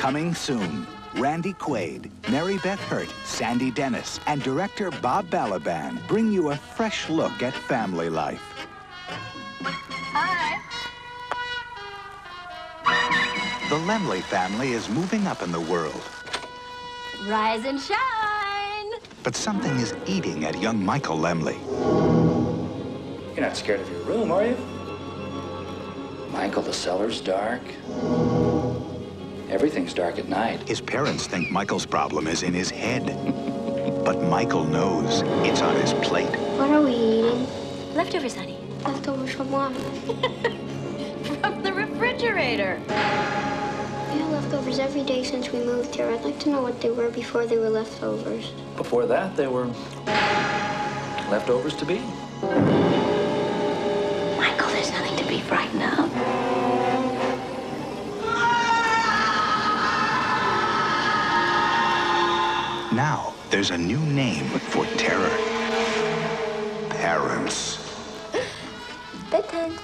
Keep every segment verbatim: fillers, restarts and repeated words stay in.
Coming soon. Randy Quaid, Mary Beth Hurt, Sandy Dennis, and director Bob Balaban bring you a fresh look at family life. Hi. The Laemmle family is moving up in the world. Rise and shine. But something is eating at young Michael Laemmle. You're not scared of your room, are you? Michael, the cellar's dark. Everything's dark at night. His parents think Michael's problem is in his head. But Michael knows it's on his plate. What are we eating? Leftovers, honey. Leftovers from what? From the refrigerator. We had leftovers every day since we moved here. I'd like to know what they were before they were leftovers. Before that, they were leftovers to be. Michael, there's nothing to be frightened of. Now, there's a new name for terror. Parents. Bedtime.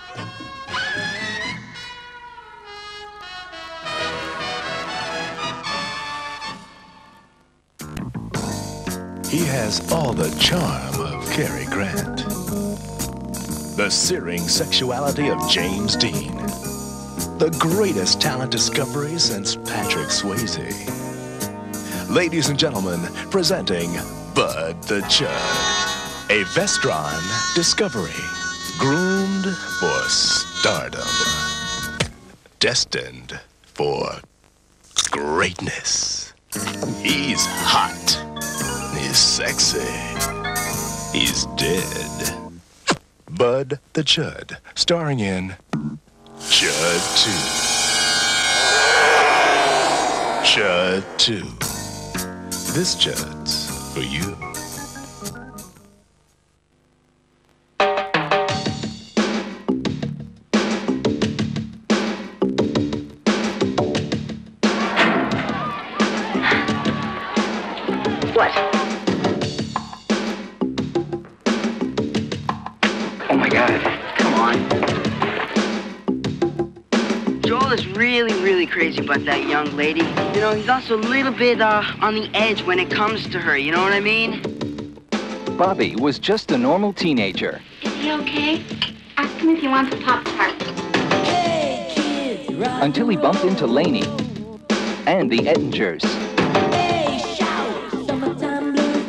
He has all the charm of Cary Grant, the searing sexuality of James Dean, the greatest talent discovery since Patrick Swayze. Ladies and gentlemen, presenting Bud the Chud, a Vestron discovery, groomed for stardom, destined for greatness. He's hot, he's sexy, he's dead. Bud the Chud, starring in Chud two. Chud two. This Chud's for you. What? Oh my God, come on. Joel is really, really crazy about that young lady. You know, he's also a little bit uh, on the edge when it comes to her, you know what I mean? Bobby was just a normal teenager. Is he okay? Ask him if he wants a Pop-Tart. Hey, kids, rock Until he bumped into Lainey and the Ettingers. Hey, shout, summertime blues.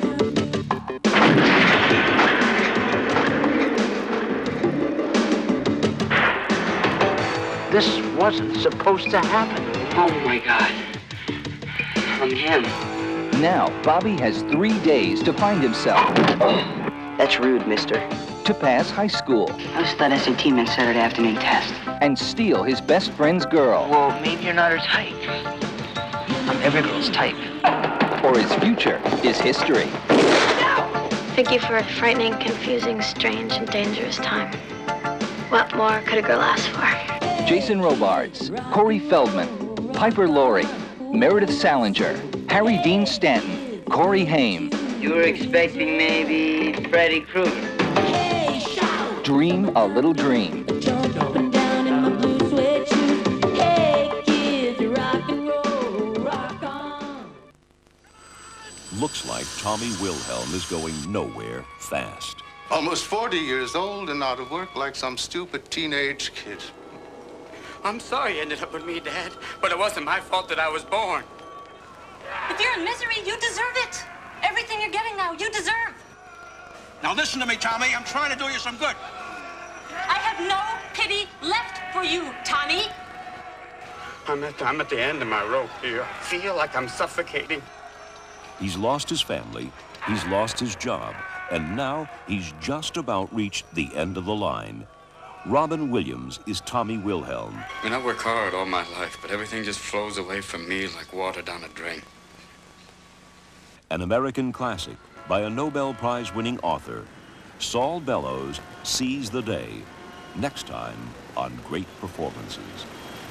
This wasn't supposed to happen. Oh my God. From him. Now, Bobby has three days to find himself. That's rude, mister. To pass high school. I was that S A T man Saturday afternoon test. And steal his best friend's girl. Well, maybe you're not her type. I'm every girl's type. Or his future is history. Thank you for a frightening, confusing, strange, and dangerous time. What more could a girl ask for? Jason Robards, Corey Feldman, Piper Laurie, Meredith Salinger, Harry Dean Stanton, Corey Haim. You were expecting maybe Freddy Krueger. Hey, shout, Dream a little dream. jump up and down in my blue suede shoes. Hey, kids, rock and roll, rock on. Looks like Tommy Wilhelm is going nowhere fast. Almost forty years old and out of work like some stupid teenage kid. I'm sorry you ended up with me, Dad, but it wasn't my fault that I was born. If you're in misery, you deserve it. Everything you're getting now, you deserve. Now listen to me, Tommy. I'm trying to do you some good. I have no pity left for you, Tommy. I'm at, I'm at the end of my rope here. I feel like I'm suffocating. He's lost his family, he's lost his job, and now he's just about reached the end of the line. Robin Williams is Tommy Wilhelm. I mean, I work hard all my life, but everything just flows away from me like water down a drain. An American classic by a Nobel Prize-winning author. Saul Bellows sees the day. Next time on Great Performances.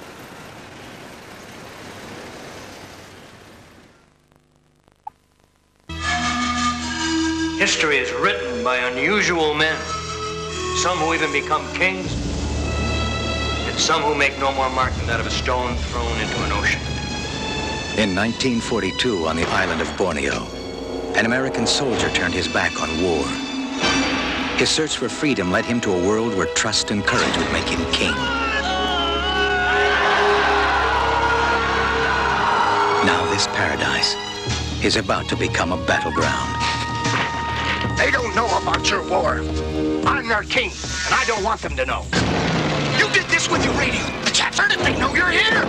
History is written by unusual men. Some who even become kings, and some who make no more mark than that of a stone thrown into an ocean. In nineteen forty-two, on the island of Borneo, an American soldier turned his back on war. His search for freedom led him to a world where trust and courage would make him king. Now this paradise is about to become a battleground. They don't know about your war. I'm their king, and I don't want them to know. You did this with your radio. The chaps heard it. They know you're here.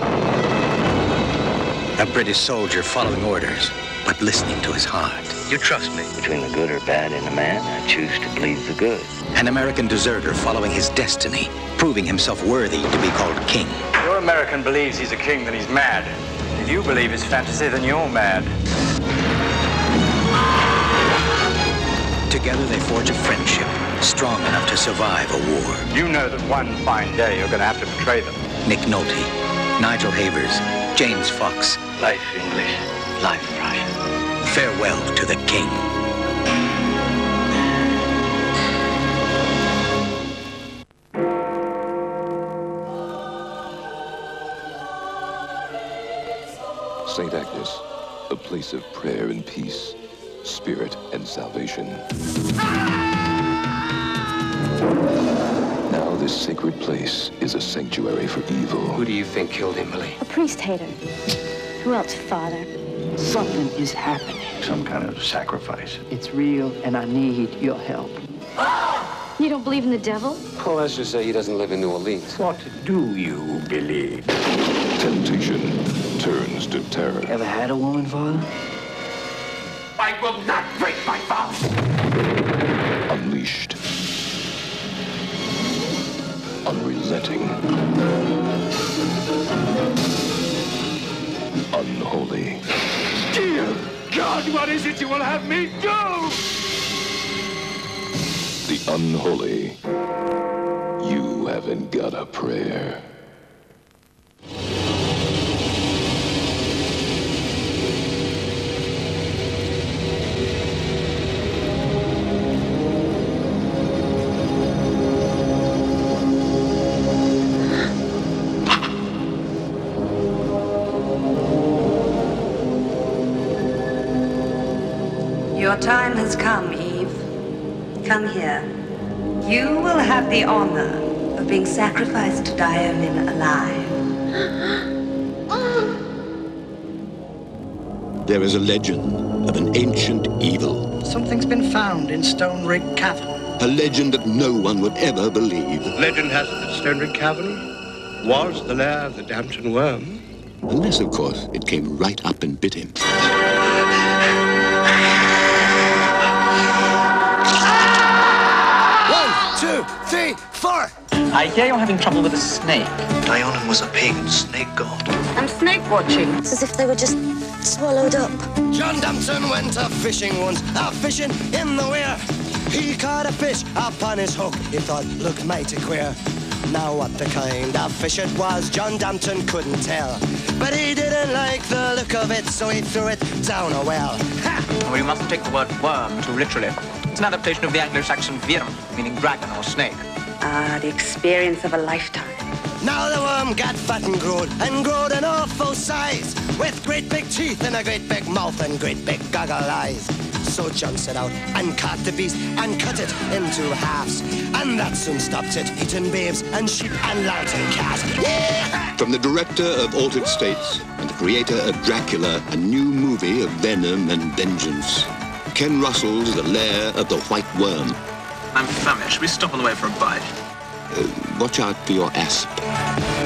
A British soldier following orders, but listening to his heart. You trust me. Between the good or bad in a man, I choose to believe the good. An American deserter following his destiny, proving himself worthy to be called king. If your American believes he's a king, then he's mad. If you believe it's fantasy, then you're mad. Together they forge a friendship strong enough to survive a war. You know that one fine day you're going to have to betray them. Nick Nolte, Nigel Havers, James Fox. Life English, life Russian. Farewell to the king. Saint Agnes, a place of prayer and peace, spirit and salvation. Now this sacred place is a sanctuary for evil. Who do you think killed him, Millie? A priest hater. Who else, Father? Something is happening. Some kind of sacrifice. It's real, and I need your help. You don't believe in the devil? Well, let's just say he doesn't live in New Orleans. What do you believe? Temptation turns to terror. Ever had a woman, Father? I will not break my vows. Unleashed. Unrelenting. Unholy. Dear God, what is it you will have me do? The unholy. You haven't got a prayer. Your time has come, Eve. Come here. You will have the honor of being sacrificed to Diamond alive. There is a legend of an ancient evil. Something's been found in Stone Rig Cavern. A legend that no one would ever believe. Legend has it that Stone Rig Cavern was the lair of the Dampton Worm. Unless, of course, it came right up and bit him. Two, three, four. I hear you're having trouble with a snake. Dionym was a pagan snake god. I'm snake watching. It's as if they were just swallowed up. John Dampton went a fishing once, a fishing in the weir. He caught a fish upon his hook. He thought, looked mighty queer. Now what the kind of fish it was, John Dampton couldn't tell. But he didn't like the look of it, so he threw it down a well. Ha! Well, you mustn't take the word worm too literally. It's an adaptation of the Anglo-Saxon virm, meaning dragon or snake. Ah, the experience of a lifetime. Now the worm got fat and growed, and growed an awful size, with great big teeth and a great big mouth and great big goggle eyes. So John set out and caught the beast and cut it into halves, and that soon stopped it eating babes and sheep and lambs and calves. Yeah! From the director of Altered States and the creator of Dracula, a new movie of venom and vengeance. Ken Russell's The Lair of the White Worm. I'm famished. Should we stop on the way for a bite? Uh, watch out for your asp.